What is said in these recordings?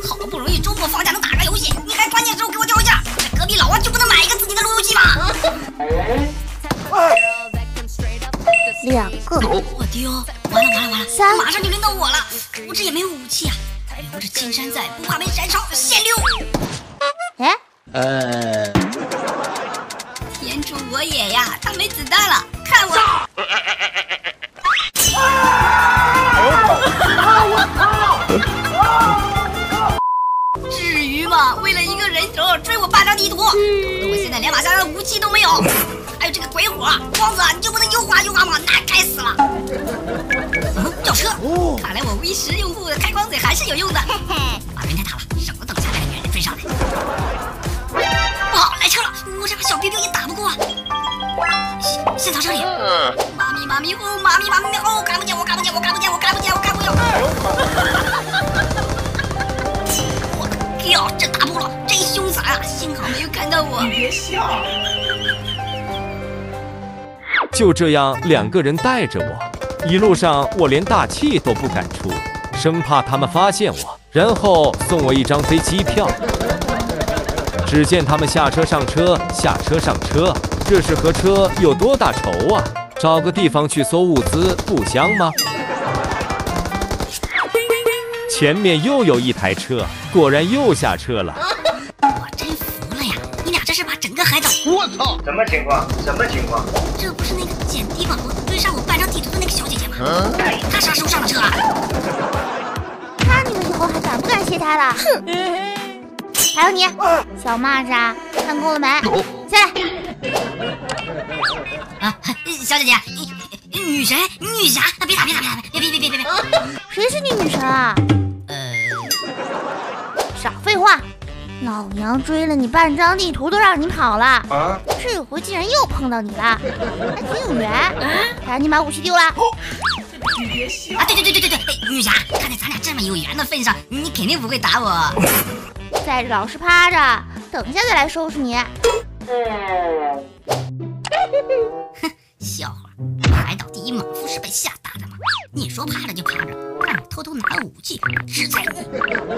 好不容易周末放假能打个游戏，你还关键时候给我掉价，隔壁老王就不能买一个自己的路由器吗 ？2个， 我丢，完了 ，3， 马上就轮到我了，我这也没有武器啊，留着青山在，不怕没柴烧，限溜。天助我也呀，他没子弹了，看我！至于吗？为了一个人头追我半张地图，搞得我现在连把下的武器都没有。还有这个鬼火，光子你就不能优化吗？那该死了！轿车，看来我V10用户的开光嘴还是有用的。把人太大了，省得等下来的女人追上来。不好，来车了！我这把小兵兵也打不过啊！先到这里。妈咪吼！看不见我！我的跳，这打不了，真凶残啊！幸好没有看到我。你别笑。 就这样，2个人带着我，一路上我连大气都不敢出，生怕他们发现我，然后送我一张飞机票。只见他们下车上车，这是和车有多大仇啊？找个地方去搜物资不香吗？前面又有一台车，果然又下车了。 我真服了呀！你俩这是把整个海岛…… 我操！什么情况？ 这不是那个捡低网追上我半张地图的那个小姐姐吗？她啥时候上了车啊？ 看你们以后还敢不敢谢他了？哼！还有你，小蚂蚱，看够了没？下来。 小姐姐，女神、女侠，别打！别！ 谁是你女神啊？少废话！老娘追了你半张地图都让你跑了，这回竟然又碰到你了，还挺有缘。赶紧把武器丢了。 你别笑啊！对，女侠，看在咱俩这么有缘的份上，你肯定不会打我。 再老实趴着，等一下再来收拾你。 哼，笑话，海岛第一莽夫是被吓大的吗？你说趴着就趴着，让我偷偷拿了武器制裁你。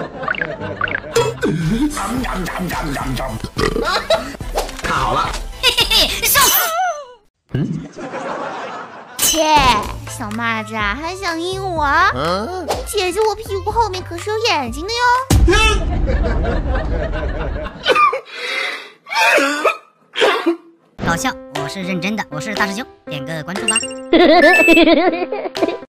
看好了， 嘿，笑死！ 切，小蚂蚱还想阴我？姐姐我屁股后面可是有眼睛的哟。 搞笑，我是认真的，我是大师兄，点个关注吧。